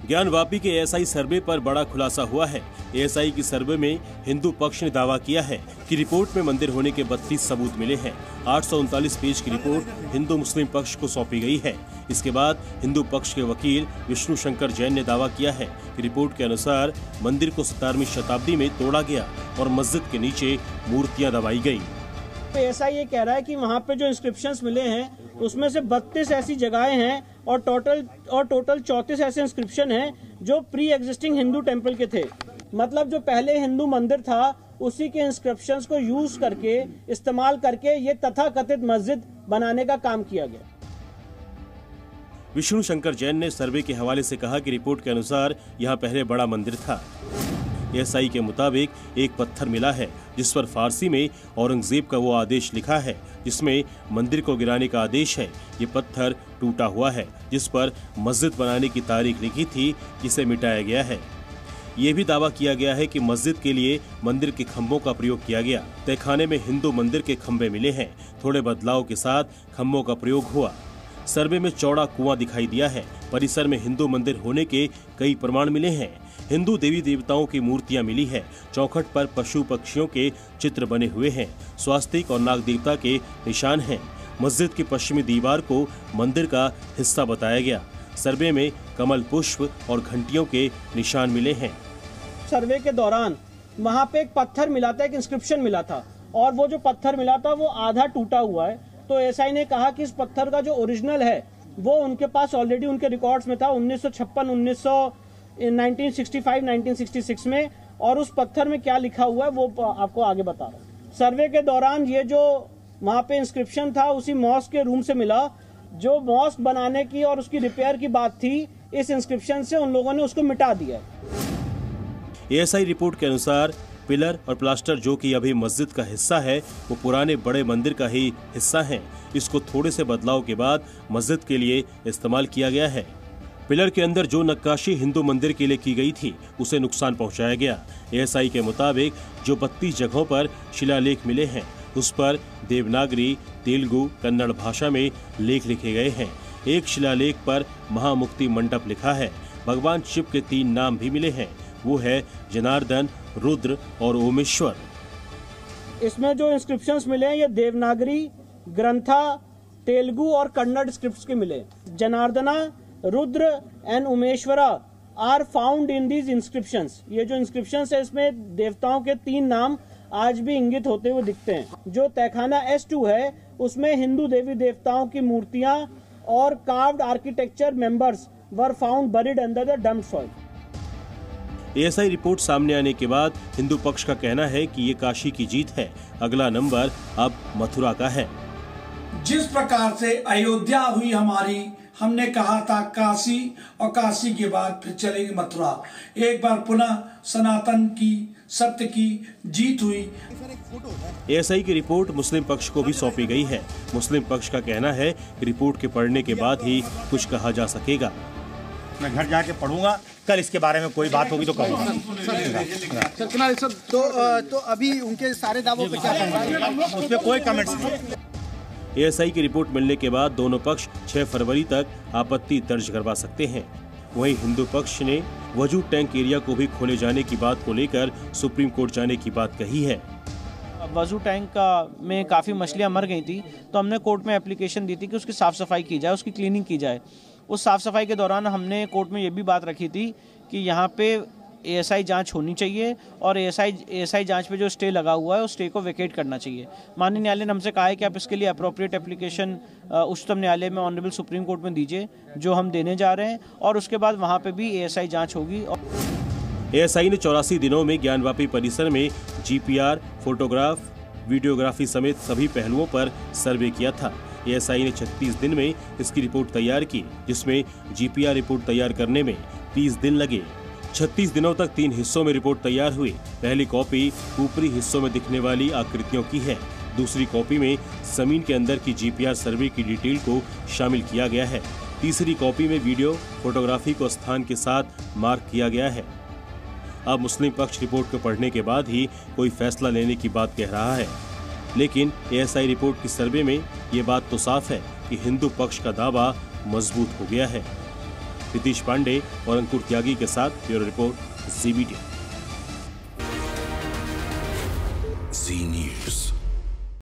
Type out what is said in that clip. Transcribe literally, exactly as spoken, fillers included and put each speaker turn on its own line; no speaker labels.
ज्ञानवापी के एएसआई सर्वे पर बड़ा खुलासा हुआ है। एएसआई की सर्वे में हिंदू पक्ष ने दावा किया है कि रिपोर्ट में मंदिर होने के बत्तीस सबूत मिले हैं। आठ सौ उनतालीस पेज की रिपोर्ट हिंदू मुस्लिम पक्ष को सौंपी गई है। इसके बाद हिंदू पक्ष के वकील विष्णु शंकर जैन ने दावा किया है कि रिपोर्ट के अनुसार मंदिर को सतारहवीं शताब्दी में तोड़ा गया और मस्जिद के नीचे मूर्तियां दबाई गई।
ऐसा ये कह रहा है कि वहाँ पे जो इंस्क्रिप्शंस मिले हैं उसमें से बत्तीस ऐसी जगहें हैं और टोटल और टोटल चौंतीस ऐसे इंस्क्रिप्शन हैं जो प्री एग्जिस्टिंग हिंदू टेम्पल के थे। मतलब जो पहले हिंदू मंदिर था उसी के इंस्क्रिप्शंस को यूज करके इस्तेमाल करके ये तथाकथित मस्जिद बनाने का काम किया गया।
विष्णु शंकर जैन ने सर्वे के हवाले से कहा कि रिपोर्ट के अनुसार यहाँ पहले बड़ा मंदिर था। एएसआई के मुताबिक एक पत्थर मिला है जिस पर फारसी में औरंगजेब का वो आदेश लिखा है जिसमें मंदिर को गिराने का आदेश है। ये पत्थर टूटा हुआ है जिस पर मस्जिद बनाने की तारीख लिखी थी, जिसे मिटाया गया है। ये भी दावा किया गया है कि मस्जिद के लिए मंदिर के खंभों का प्रयोग किया गया। तहखाने में हिंदू मंदिर के खंभे मिले हैं, थोड़े बदलाव के साथ खंभों का प्रयोग हुआ। सर्वे में चौड़ा कुआं दिखाई दिया है। परिसर में हिंदू मंदिर होने के कई प्रमाण मिले हैं। हिंदू देवी देवताओं की मूर्तियां मिली है। चौखट पर पशु पक्षियों के चित्र बने हुए हैं। स्वास्तिक और नाग देवता के निशान हैं। मस्जिद की पश्चिमी दीवार को मंदिर का हिस्सा बताया गया। सर्वे में कमल पुष्प और घंटियों के निशान मिले हैं।
सर्वे के दौरान वहाँ पे एक पत्थर मिला था, एक इंस्क्रिप्शन मिला था और वो जो पत्थर मिला था वो आधा टूटा हुआ है। तो एएसआई ने कहा कि इस पत्थर का जो ओरिजिनल है वो उनके पास ऑलरेडी उनके रिकॉर्ड्स में था उन्नीस सौ छप्पन उन्नीस सौ उन्नीस सौ पैंसठ उन्नीस सौ छियासठ में, और उस पत्थर में क्या लिखा हुआ है वो आपको आगे बता रहा हूँ। सर्वे के दौरान ये जो वहाँ पे इंस्क्रिप्शन था उसी मॉस्क के रूम से मिला। जो मॉस्क बनाने की और उसकी रिपेयर की बात थी, इस इंस्क्रिप्शन से उन लोगों ने उसको मिटा दिया।
एएसआई रिपोर्ट के अनुसार पिलर और प्लास्टर जो कि अभी मस्जिद का हिस्सा है वो पुराने बड़े मंदिर का ही हिस्सा है। इसको थोड़े से बदलाव के बाद मस्जिद के लिए इस्तेमाल किया गया है। पिलर के अंदर जो नक्काशी हिंदू मंदिर के लिए की गई थी उसे नुकसान पहुंचाया गया। एएसआई के मुताबिक जो बत्तीस जगहों पर शिलालेख मिले हैं उस पर देवनागरी, तेलुगु, कन्नड़ भाषा में लेख लिखे गए हैं। एक शिलालेख पर महामुक्ति मंडप लिखा है। भगवान शिव के तीन नाम भी मिले हैं, वो है जनार्दन, रुद्र और ओमेश्वर।
इसमें जो इंस्क्रिप्शंस मिले हैं ये देवनागरी, ग्रंथा, तेलुगु और कन्नड़ स्क्रिप्ट्स के मिले। Janardana, Rudra and Umeshwara are found in these inscriptions. ये जो इंस्क्रिप्शंस है इसमें देवताओं के तीन नाम आज भी इंगित होते हुए दिखते हैं। जो तहखाना एस टू है उसमें हिंदू देवी देवताओं की मूर्तियां और carved architecture members were found buried under the dumped soil.
ASI report सामने आने के बाद हिंदू पक्ष का कहना है कि ये काशी की जीत है। अगला नंबर अब मथुरा का है।
जिस प्रकार से अयोध्या हुई हमारी, हमने कहा था काशी, और काशी के बाद फिर चलेगी मथुरा। एक बार पुनः सनातन की, सत्य की जीत हुई।
एएसआई की रिपोर्ट मुस्लिम पक्ष को भी सौंपी गई है। मुस्लिम पक्ष का कहना है कि रिपोर्ट के पढ़ने के बाद ही कुछ कहा जा सकेगा।
मैं घर जाके पढ़ूंगा, कल इसके बारे में कोई बात होगी तो कहूँगा।
तो तो अभी उनके सारे दावों पे क्या कहना,
उस पर कोई कमेंट्स नहीं।
एएसआई की रिपोर्ट मिलने के बाद दोनों पक्ष छह फरवरी तक आपत्ति दर्ज करवा सकते हैं। वहीं हिंदू पक्ष ने वजू टैंक एरिया को भी खोले जाने की बात को लेकर सुप्रीम कोर्ट जाने की बात कही है।
वजू टैंक का में काफ़ी मछलियां मर गई थी तो हमने कोर्ट में एप्लीकेशन दी थी कि उसकी साफ़ सफाई की जाए, उसकी क्लीनिंग की जाए। उस साफ़ सफाई के दौरान हमने कोर्ट में ये भी बात रखी थी कि यहाँ पे एएसआई जांच होनी चाहिए और एएसआई एएसआई जांच पे जो स्टे लगा हुआ है उस स्टे को वेकेट करना चाहिए। माननीय न्यायालय ने हमसे कहा है कि आप इसके लिए अप्रोप्रिएट एप्लीकेशन उच्चतम न्यायालय में ऑनरेबल सुप्रीम कोर्ट में दीजिए, जो हम देने जा रहे हैं, और उसके बाद वहाँ पे भी एएसआई जांच होगी।
एएसआई ने चौरासी दिनों में ज्ञानवापी परिसर में जीपीआर, फोटोग्राफ, वीडियोग्राफी समेत सभी पहलुओं पर सर्वे किया था। एएसआई ने छत्तीस दिन में इसकी रिपोर्ट तैयार की, जिसमें जीपीआर रिपोर्ट तैयार करने में तीस दिन लगे। छत्तीस दिनों तक तीन हिस्सों में रिपोर्ट तैयार हुई। पहली कॉपी ऊपरी हिस्सों में दिखने वाली आकृतियों की है। दूसरी कॉपी में जमीन के अंदर की जीपीआर सर्वे की डिटेल को शामिल किया गया है। तीसरी कॉपी में वीडियो फोटोग्राफी को स्थान के साथ मार्क किया गया है। अब मुस्लिम पक्ष रिपोर्ट को पढ़ने के बाद ही कोई फैसला लेने की बात कह रहा है, लेकिन एएसआई रिपोर्ट की सर्वे में ये बात तो साफ है कि हिंदू पक्ष का दावा मजबूत हो गया है। नीतीश पांडे और अंकुर त्यागी के साथ bureau report Zee Media.
Zee news.